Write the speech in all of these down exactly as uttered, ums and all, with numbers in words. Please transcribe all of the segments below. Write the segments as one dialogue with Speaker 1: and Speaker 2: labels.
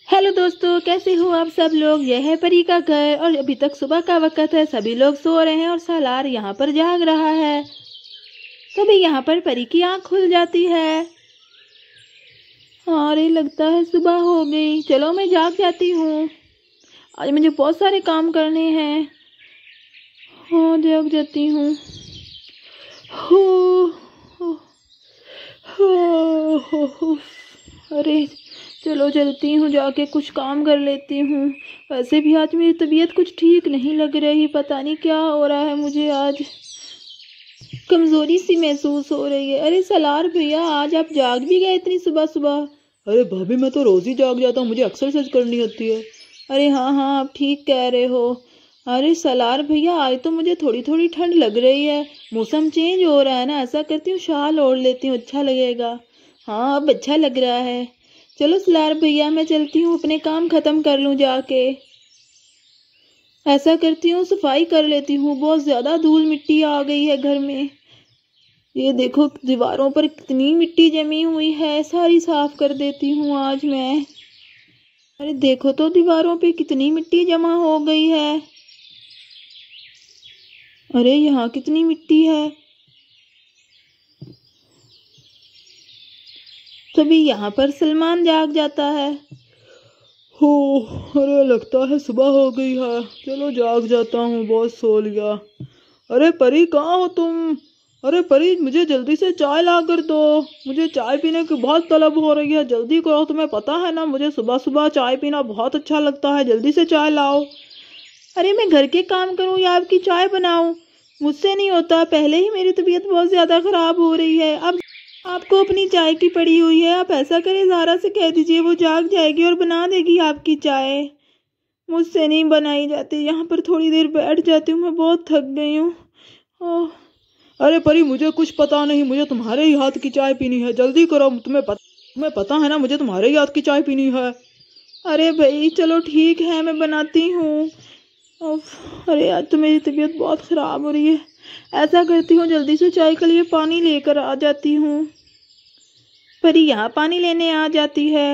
Speaker 1: Hello दोस्तों, कैसे हो आप सब लोग। यह है परी का घर और अभी तक सुबह का वक्त है। सभी लोग सो रहे हैं और सालार यहाँ पर जाग रहा है। तभी यहाँ पर परी की आँख खुल जाती है। अरे लगता है सुबह हो गई। चलो मैं जाग जाती हूँ, आज मुझे बहुत सारे काम करने हैं। हाँ जाग जाती हूँ। हो हो हो हो हो। अरे चलो चलती हूँ, जाके कुछ काम कर लेती हूँ। वैसे भी आज मेरी तबीयत कुछ ठीक नहीं लग रही, पता नहीं क्या हो रहा है मुझे। आज कमज़ोरी सी महसूस हो रही है। अरे सलार भैया, आज आप जाग भी गए इतनी सुबह सुबह।
Speaker 2: अरे भाभी, मैं तो रोज ही जाग जाता हूँ, मुझे एक्सरसाइज करनी होती है।
Speaker 1: अरे हाँ हाँ, आप ठीक कह रहे हो। अरे सलार भैया, आज तो मुझे थोड़ी थोड़ी ठंड लग रही है। मौसम चेंज हो रहा है ना, ऐसा करती हूँ शाल ओढ़ लेती हूँ, अच्छा लगेगा। हाँ अब अच्छा लग रहा है। चलो सलार भैया, मैं चलती हूँ, अपने काम ख़त्म कर लूँ जाके। ऐसा करती हूँ, सफाई कर लेती हूँ। बहुत ज़्यादा धूल मिट्टी आ गई है घर में। ये देखो दीवारों पर कितनी मिट्टी जमी हुई है, सारी साफ कर देती हूँ आज मैं। अरे देखो तो दीवारों पे कितनी मिट्टी जमा हो गई है। अरे यहाँ कितनी मिट्टी है। तभी यहाँ पर सलमान जाग जाता है।
Speaker 2: हो, अरे लगता है सुबह हो गई है। चलो जाग जाता हूँ, बहुत सो लिया। अरे परी, कहाँ हो तुम? अरे परी, मुझे जल्दी से चाय ला कर दो। मुझे चाय पीने की बहुत तलब हो रही है, जल्दी करो। तुम्हें पता है ना, मुझे सुबह सुबह चाय पीना बहुत अच्छा लगता है। जल्दी से चाय लाओ।
Speaker 1: अरे मैं घर के काम करूँ या आपकी चाय बनाऊँ, मुझसे नहीं होता। पहले ही मेरी तबीयत बहुत ज़्यादा ख़राब हो रही है, अब आपको अपनी चाय की पड़ी हुई है। आप ऐसा करें, ज़ारा से कह दीजिए, वो जाग जाएगी और बना देगी आपकी चाय। मुझसे नहीं बनाई जाती। यहाँ पर थोड़ी देर बैठ जाती हूँ, मैं बहुत थक गई हूँ।
Speaker 2: अरे परी, मुझे कुछ पता नहीं, मुझे तुम्हारे ही हाथ की चाय पीनी है। जल्दी करो, तुम्हें पता तुम्हें पता है ना, मुझे तुम्हारे ही हाथ की चाय पीनी है।
Speaker 1: अरे भाई चलो ठीक है, मैं बनाती हूँ। अरे आज तो मेरी तबीयत बहुत ख़राब हो रही है। ऐसा करती हूँ, जल्दी से चाय के लिए पानी लेकर आ जाती हूँ। परी यहाँ पानी लेने आ जाती है।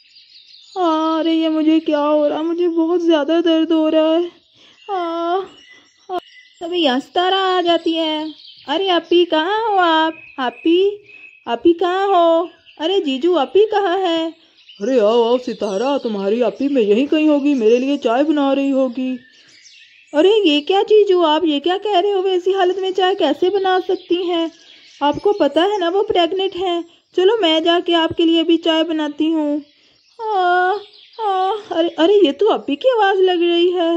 Speaker 1: अरे ये मुझे क्या हो रहा है, मुझे बहुत ज़्यादा दर्द हो रहा है। आ, तभी यहाँ सितारा आ जाती है। अरे आपी कहाँ हो आप? आपी आपी कहाँ हो? अरे जीजू आपी कहाँ है?
Speaker 2: अरे आओ आओ सितारा, तुम्हारी आपी में यहीं कहीं होगी, मेरे लिए चाय बना रही होगी।
Speaker 1: अरे ये क्या जीजू, आप ये क्या कह रहे हो? वैसी हालत में चाय कैसे बना सकती हैं? आपको पता है ना वो प्रेग्नेंट हैं। चलो मैं जाके आपके लिए भी चाय बनाती हूँ। आ, आ, अरे अरे ये तो आपी की आवाज़ लग रही है।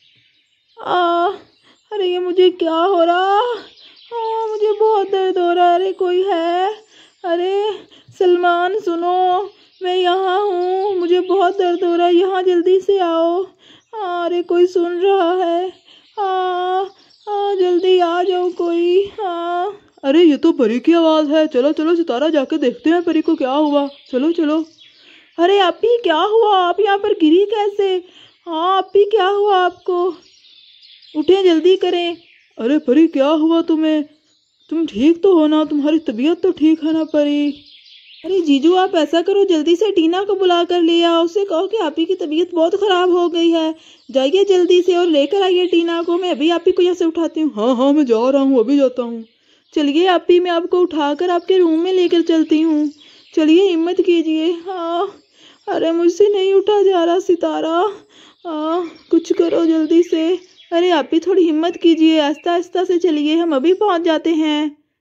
Speaker 1: आ, अरे ये मुझे क्या हो रहा? आ, मुझे बहुत दर्द हो रहा है। अरे कोई है? अरे सलमान सुनो, मैं यहाँ हूँ, मुझे बहुत दर्द हो रहा है, यहाँ जल्दी से आओ। आ, अरे कोई सुन रहा है? आ, आ, जल्दी आ जाओ कोई। आ,
Speaker 2: अरे ये तो परी की आवाज़ है। चलो चलो सितारा, जाके देखते हैं परी को क्या हुआ। चलो चलो।
Speaker 1: अरे आपी क्या हुआ? आप यहाँ पर गिरी कैसे? हाँ आपी क्या हुआ आपको? उठे जल्दी करें।
Speaker 2: अरे परी, क्या हुआ तुम्हें? तुम ठीक तो हो ना? तुम्हारी तबीयत तो ठीक है ना परी?
Speaker 1: अरे जीजू आप ऐसा करो, जल्दी से टीना को बुला कर ले आओ। उससे कहो कि आपी की तबीयत बहुत ख़राब हो गई है। जाइए जल्दी से और लेकर आइए टीना को। मैं अभी आपी को यहाँ से उठाती हूँ।
Speaker 2: हाँ हाँ, मैं जा रहा हूँ, अभी जाता हूँ।
Speaker 1: चलिए आपी, मैं आपको उठाकर आपके रूम में लेकर चलती हूँ। चलिए हिम्मत कीजिए। हाँ अरे मुझसे नहीं उठा जा रहा सितारा। हाँ कुछ करो जल्दी से। अरे आपी थोड़ी हिम्मत कीजिए, आहिस्ता आहिस्ता से चलिए, हम अभी पहुँच जाते हैं।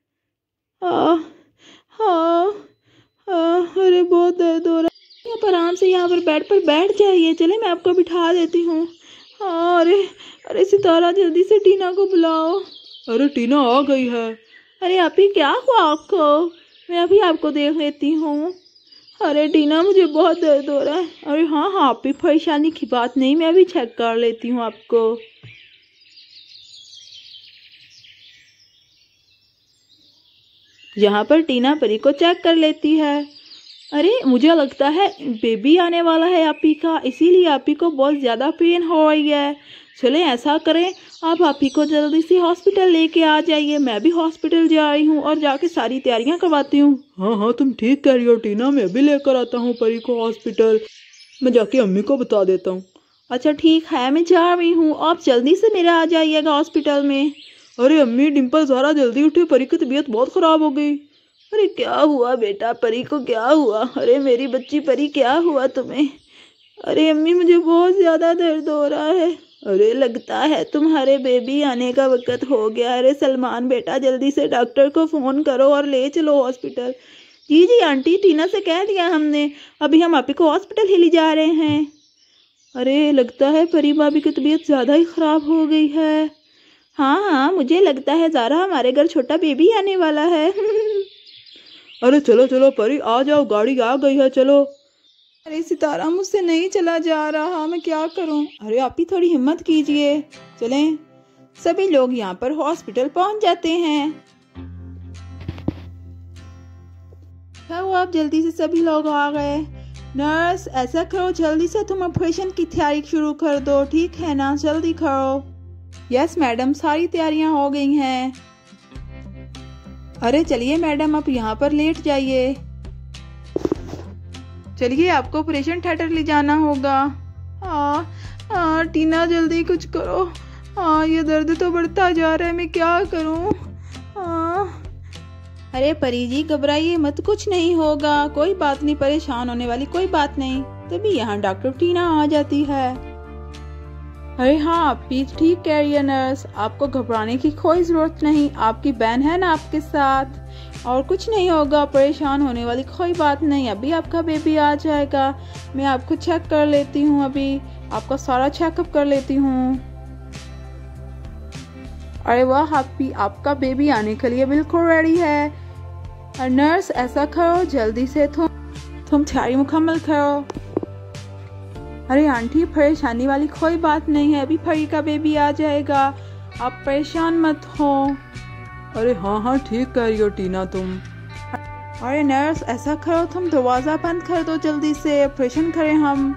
Speaker 1: हाँ हाँ हाँ, अरे बहुत दर्द हो रहा है। यहाँ पर आराम से यहाँ पर बेड पर बैठ जाइए। चले मैं आपको बिठा देती हूँ। हाँ अरे अरे सितारा, जल्दी से टीना को बुलाओ।
Speaker 2: अरे टीना आ गई है।
Speaker 1: अरे आपी क्या हुआ आपको? मैं अभी आपको देख लेती हूँ। अरे टीना, मुझे बहुत दर्द हो रहा है। अरे हाँ हाँ आपी, परेशानी की बात नहीं, मैं अभी चेक कर लेती हूँ आपको। यहाँ पर टीना परी को चेक कर लेती है। अरे मुझे लगता है बेबी आने वाला है आपी का, इसीलिए आपी को बहुत ज़्यादा पेन हो रही है। चले ऐसा करें, आप आपी को जल्दी से हॉस्पिटल लेके आ जाइए। मैं भी हॉस्पिटल जा रही हूँ और जाके सारी तैयारियां करवाती हूँ।
Speaker 2: हाँ हाँ, तुम ठीक कह रही हो टीना, मैं अभी लेकर आता हूँ परी को हॉस्पिटल। मैं जाके अम्मी को बता देता हूँ।
Speaker 1: अच्छा ठीक है, मैं जा रही हूँ, आप जल्दी से मेरा आ जाइएगा हॉस्पिटल में।
Speaker 2: अरे अम्मी, डिम्पल ज़रा जल्दी उठे, परी की तबीयत बहुत ख़राब हो गई।
Speaker 1: अरे क्या हुआ बेटा, परी को क्या हुआ? अरे मेरी बच्ची परी, क्या हुआ तुम्हें? अरे अम्मी, मुझे बहुत ज़्यादा दर्द हो रहा है। अरे लगता है तुम्हारे बेबी आने का वक्त हो गया। अरे सलमान बेटा, जल्दी से डॉक्टर को फ़ोन करो और ले चलो हॉस्पिटल। जी जी आंटी, टीना से कह दिया हमने, अभी हम आप ही को हॉस्पिटल ही ले जा रहे हैं। अरे लगता है परी भाभी की तबीयत ज़्यादा ही ख़राब हो गई है। हाँ हाँ, मुझे लगता है ज़ारा हमारे घर छोटा बेबी आने वाला है।
Speaker 2: अरे चलो चलो परी, आ जाओ, गाड़ी आ गई है, चलो।
Speaker 1: अरे सितारा, मुझसे नहीं चला जा रहा, मैं क्या करूं? अरे आप ही थोड़ी हिम्मत कीजिए, चलें। सभी लोग यहाँ पर हॉस्पिटल पहुँच जाते हैं। क्या हुआ, आप जल्दी से सभी लोग आ गए। नर्स, ऐसा करो, जल्दी से तुम ऑपरेशन की तैयारी शुरू कर दो, ठीक है ना? जल्दी करो। यस मैडम, सारी तैयारियां हो गई हैं। अरे चलिए मैडम, आप यहाँ पर लेट जाइए। चलिए, आपको ऑपरेशन थिएटर ले जाना होगा। हाँ हाँ टीना, जल्दी कुछ करो। हाँ, ये दर्द तो बढ़ता जा रहा है, मैं क्या करूँ? हाँ। अरे परी जी, घबराइए मत, कुछ नहीं होगा, कोई बात नहीं, परेशान होने वाली कोई बात नहीं। तभी यहाँ डॉक्टर टीना आ जाती है। अरे हाँ, आप भी ठीक कह रही है नर्स, आपको घबराने की कोई ज़रूरत नहीं, आपकी बहन है ना आपके साथ, और कुछ नहीं होगा, परेशान होने वाली कोई बात नहीं। अभी आपका बेबी आ जाएगा, मैं आपको चेक कर लेती हूँ, अभी आपका सारा चेकअप कर लेती हूँ। अरे वाह, आपकी आपका बेबी आने के लिए बिल्कुल रेडी है। और नर्स, ऐसा करो, जल्दी से तुम तुम तैयारी मुकम्मल करो। अरे आंटी, परेशानी वाली कोई बात नहीं है, अभी परी का बेबी आ जाएगा, आप परेशान मत हो।
Speaker 2: अरे हाँ हाँ, ठीक कह रही हो टीना तुम।
Speaker 1: अरे नर्स, ऐसा करो, तुम दरवाज़ा बंद कर दो, जल्दी से ऑपरेशन करें हम।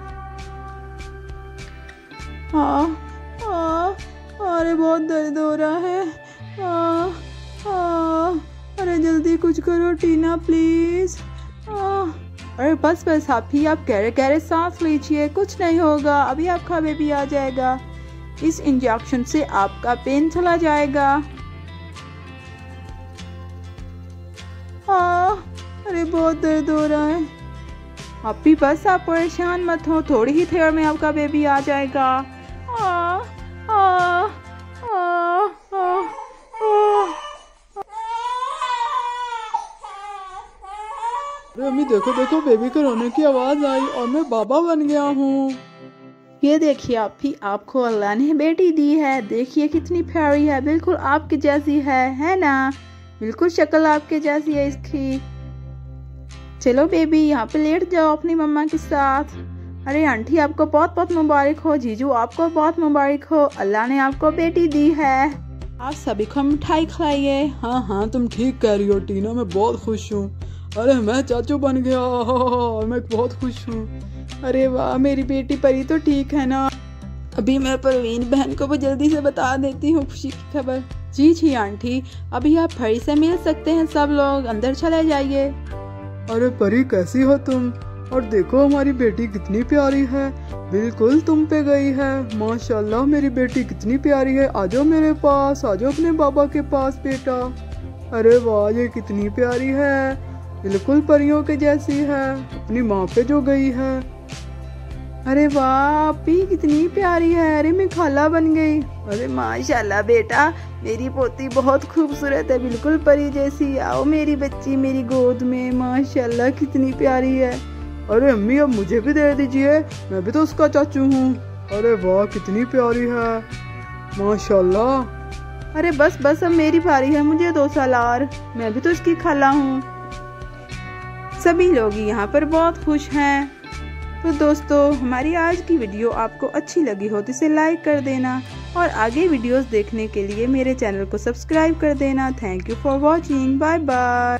Speaker 1: हाँ हाँ, अरे बहुत दर्द हो रहा है। हाँ हाँ, अरे जल्दी कुछ करो टीना प्लीज़। हाँ, अरे बस बस आप ही, आप गहरे गहरे सांस लीजिए, कुछ नहीं होगा, अभी आपका बेबी आ जाएगा। इस इंजेक्शन से आपका पेन चला जाएगा। हाँ, अरे बहुत दर्द हो रहा है। आप भी बस, आप परेशान मत हो, थोड़ी ही देर में आपका बेबी आ जाएगा। हाँ हाँ हाँ हाँ हाँ।
Speaker 2: अरे अम्मी, देखो देखो, बेबी के रोने की आवाज आई और मैं बाबा बन गया हूँ।
Speaker 1: ये देखिए आप ही, आपको अल्लाह ने बेटी दी है, देखिए कितनी प्यारी है, बिल्कुल आपकी जैसी है है ना? बिल्कुल शक्ल आपके जैसी है इसकी। चलो बेबी, यहाँ पे लेट जाओ अपनी मम्मा के साथ। अरे आंटी, आपको बहुत बहुत मुबारक हो, जीजू आपको बहुत मुबारक हो, अल्लाह ने आपको बेटी दी है। आप सभी को मिठाई खिलाइए।
Speaker 2: हाँ हाँ, तुम ठीक कह रही हो टीना, मैं बहुत खुश हूँ। अरे मैं चाचू बन गया, मैं बहुत खुश हूँ।
Speaker 1: अरे वाह, मेरी बेटी परी तो ठीक है ना? अभी मैं परवीन बहन को भी जल्दी से बता देती हूँ खुशी की खबर। जी जी आंटी, अभी आप परी से मिल सकते हैं, सब लोग अंदर चले जाइए।
Speaker 2: अरे परी, कैसी हो तुम? और देखो हमारी बेटी कितनी प्यारी है, बिल्कुल तुम पे गई है। माशाल्लाह, मेरी बेटी कितनी प्यारी है। आ जाओ मेरे पास, आ जाओ अपने बाबा के पास बेटा। अरे वाह, ये कितनी प्यारी है, बिल्कुल परियों के जैसी है, अपनी माँ पे जो गई है।
Speaker 1: अरे वाह, भी कितनी प्यारी है, अरे मैं खाला बन गई। अरे माशाल्लाह बेटा, मेरी पोती बहुत खूबसूरत है, बिल्कुल परी जैसी। आओ मेरी बच्ची मेरी गोद में, माशाल्लाह कितनी प्यारी है।
Speaker 2: अरे अम्मी, अब मुझे भी दे दीजिए, मैं भी तो उसका चाचू हूँ। अरे वाह, कितनी प्यारी है, माशाल्लाह।
Speaker 1: अरे बस बस, अब मेरी बारी है, मुझे दो साल और, मैं भी तो इसकी खाला हूँ। सभी लोग यहाँ पर बहुत खुश हैं। तो दोस्तों, हमारी आज की वीडियो आपको अच्छी लगी हो तो इसे लाइक कर देना, और आगे वीडियोस देखने के लिए मेरे चैनल को सब्सक्राइब कर देना। Thank you for watching, bye bye.